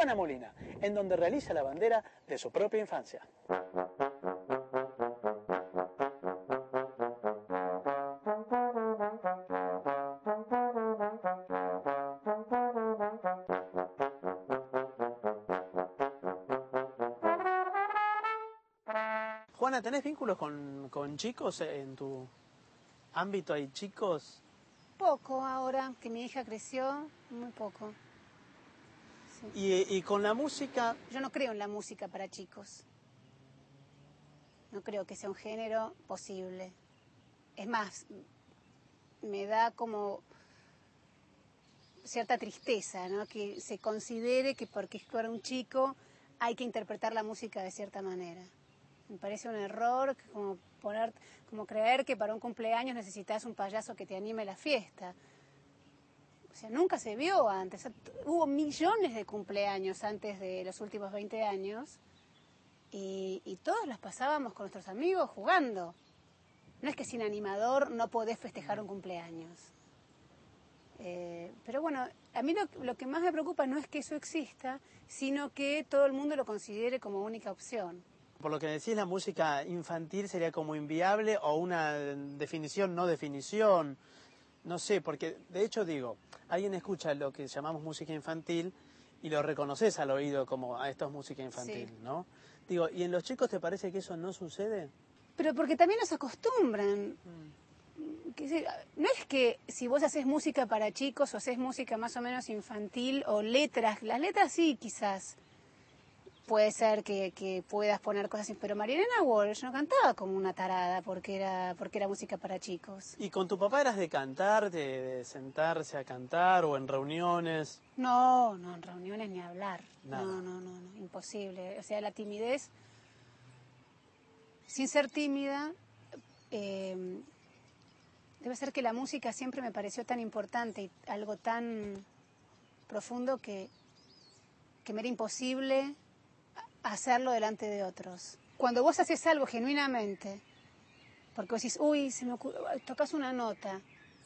Juana Molina, en donde realiza la bandera de su propia infancia. Juana, ¿tenés vínculos con chicos en tu ámbito? ¿Hay chicos? Poco ahora, que mi hija creció, muy poco. Sí. ¿Y con la música? Yo no creo en la música para chicos. No creo que sea un género posible. Es más, me da como cierta tristeza, ¿no? Que se considere que porque es para un chico hay que interpretar la música de cierta manera. Me parece un error como creer que para un cumpleaños necesitas un payaso que te anime la fiesta. O sea, nunca se vio antes. Hubo millones de cumpleaños antes de los últimos 20 años y todos los pasábamos con nuestros amigos jugando. No es que sin animador no podés festejar un cumpleaños. Pero bueno, a mí lo que más me preocupa no es que eso exista, sino que todo el mundo lo considere como única opción. Por lo que decís, la música infantil sería como inviable o una definición, no definición. No sé, porque de hecho digo, alguien escucha lo que llamamos música infantil y lo reconoces al oído como esto es música infantil, sí, ¿no? Digo, ¿y en los chicos te parece que eso no sucede? Pero porque también nos acostumbran. No es que si vos haces música para chicos o haces música más o menos infantil o letras, las letras sí quizás puede ser que puedas poner cosas así, pero Marilena Walsh no cantaba como una tarada porque era música para chicos. ¿Y con tu papá eras de cantar, de sentarse a cantar o en reuniones? No, en reuniones ni hablar. Nada. No, imposible. O sea, la timidez, sin ser tímida, debe ser que la música siempre me pareció tan importante y algo tan profundo que me era imposible hacerlo delante de otros. Cuando vos haces algo genuinamente, porque vos decís, uy, tocas una nota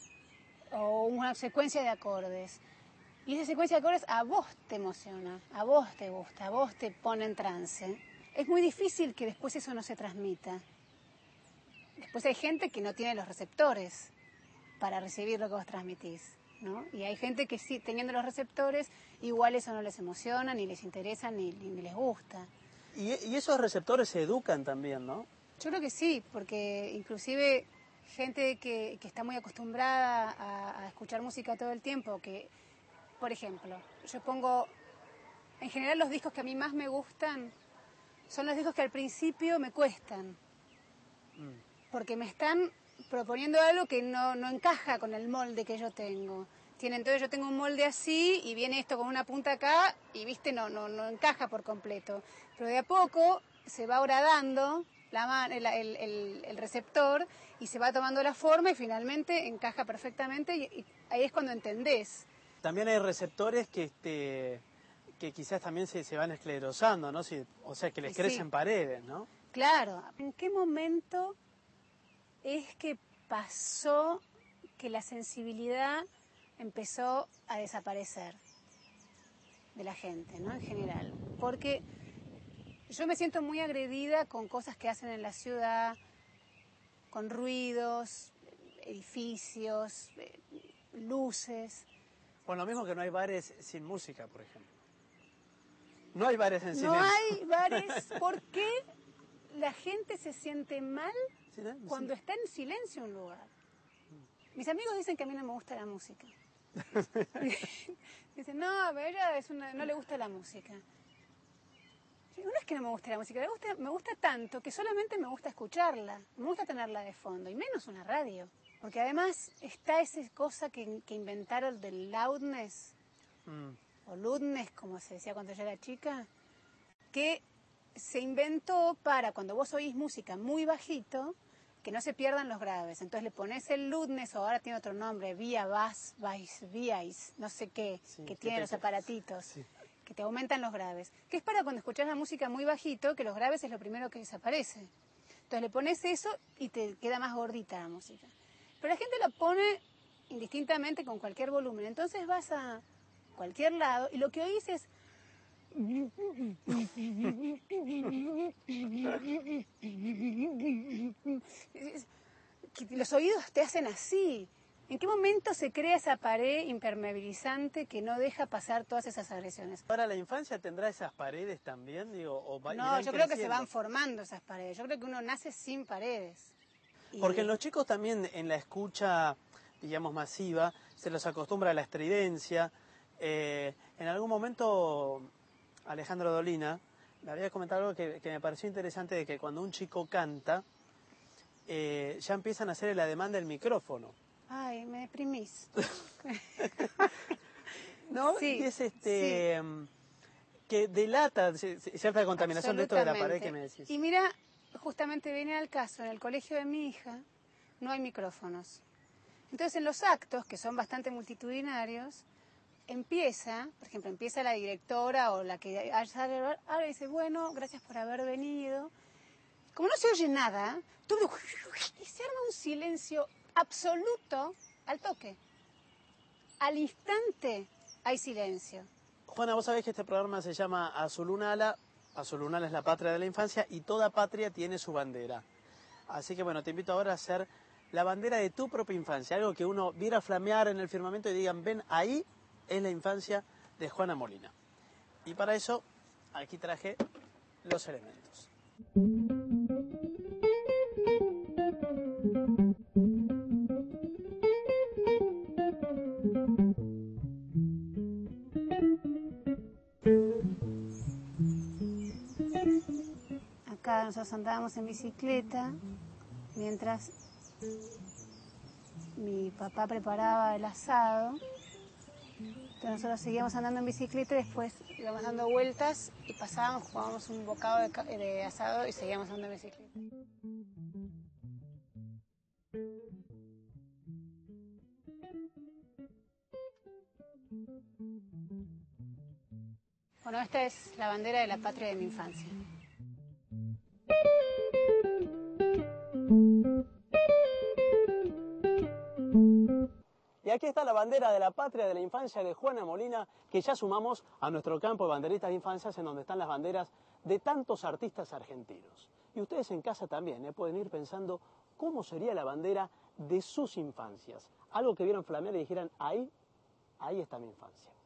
o una secuencia de acordes, y esa secuencia de acordes a vos te emociona, a vos te gusta, a vos te pone en trance, es muy difícil que después eso no se transmita. Después hay gente que no tiene los receptores para recibir lo que vos transmitís, ¿no? Y hay gente que sí, teniendo los receptores, igual eso no les emociona, ni les interesa, ni les gusta. Y esos receptores se educan también, ¿no? Yo creo que sí, porque inclusive gente que está muy acostumbrada a escuchar música todo el tiempo, que, por ejemplo, yo pongo, en general los discos que a mí más me gustan son los discos que al principio me cuestan, porque me están proponiendo algo que no encaja con el molde que yo tengo. Entonces yo tengo un molde así y viene esto con una punta acá y viste no encaja por completo. Pero de a poco se va horadando el receptor y se va tomando la forma y finalmente encaja perfectamente y ahí es cuando entendés. También hay receptores que quizás también se van esclerosando, ¿no? O sea, que les crecen paredes, ¿no? Claro. ¿En qué momento es que pasó que la sensibilidad empezó a desaparecer de la gente, ¿no? En general. Porque yo me siento muy agredida con cosas que hacen en la ciudad, con ruidos, edificios, luces. Bueno, lo mismo que no hay bares sin música, por ejemplo. No hay bares en silencio. No hay bares porque la gente se siente mal cuando está en silencio un lugar. Mis amigos dicen que a mí no me gusta la música. Dicen, no, a ella no le gusta la música. No es que no me guste la música, me gusta tanto que solamente me gusta escucharla, me gusta tenerla de fondo, y menos una radio. Porque además está esa cosa que inventaron del loudness, o loudness, como se decía cuando yo era chica, que se inventó para cuando vos oís música muy bajito, que no se pierdan los graves. Entonces le pones el loudness, o ahora tiene otro nombre, vía bass, no sé qué, sí, que tiene los aparatitos, sí, que te aumentan los graves. Que es para cuando escuchás la música muy bajito, que los graves es lo primero que desaparece. Entonces le pones eso y te queda más gordita la música. Pero la gente la pone indistintamente con cualquier volumen. Entonces vas a cualquier lado y lo que oís es Que los oídos te hacen así. ¿En qué momento se crea esa pared impermeabilizante que no deja pasar todas esas agresiones? ¿Ahora la infancia tendrá esas paredes también? Digo, No, yo creo que se van formando esas paredes. Yo creo que uno nace sin paredes. Porque en los chicos también, en la escucha, digamos, masiva, se los acostumbra a la estridencia. En algún momento, Alejandro Dolina me había comentado algo que me pareció interesante, de que cuando un chico canta, ya empiezan a hacer el ademán del micrófono. Ay, me deprimís. ¿No? Sí, Y es sí. que delata cierta contaminación de esto de la pared que me decís. Y mira, justamente viene al caso, en el colegio de mi hija no hay micrófonos. Entonces en los actos, que son bastante multitudinarios, por ejemplo, empieza la directora o la que ahora dice, bueno, gracias por haber venido. Como no se oye nada, todo y se arma un silencio absoluto al toque. Al instante hay silencio. Juana, vos sabés que este programa se llama Azulunala. Azulunala es la patria de la infancia y toda patria tiene su bandera. Así que bueno, te invito ahora a hacer la bandera de tu propia infancia. Algo que uno viera flamear en el firmamento y digan, ven, ahí es la infancia de Juana Molina. Y para eso, aquí traje los elementos. Acá nosotros andábamos en bicicleta mientras mi papá preparaba el asado. Entonces nosotros seguíamos andando en bicicleta y después íbamos dando vueltas y pasábamos, jugábamos un bocado de asado y seguíamos andando en bicicleta. Bueno, esta es la bandera de la patria de mi infancia. Y aquí está la bandera de la patria de la infancia de Juana Molina, que ya sumamos a nuestro campo de banderitas de infancias, en donde están las banderas de tantos artistas argentinos. Y ustedes en casa también pueden ir pensando cómo sería la bandera de sus infancias. Algo que vieron flamear y dijeran, ahí está mi infancia.